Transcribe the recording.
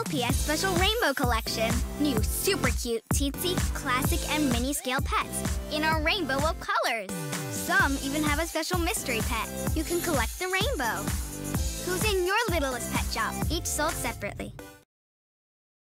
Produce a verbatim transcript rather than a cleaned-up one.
P S Special Rainbow Collection. New super cute, teensy, classic, and mini scale pets in a rainbow of colors. Some even have a special mystery pet. You can collect the rainbow. Who's in your Littlest Pet Shop? Each sold separately.